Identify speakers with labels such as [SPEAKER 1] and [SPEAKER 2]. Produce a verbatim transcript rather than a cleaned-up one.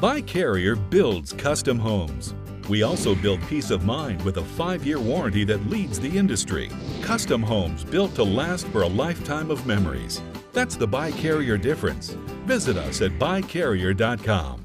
[SPEAKER 1] Buy Carrier builds custom homes. We also build peace of mind with a five-year warranty that leads the industry. Custom homes built to last for a lifetime of memories. That's the Buy Carrier difference. Visit us at buy carrier dot com.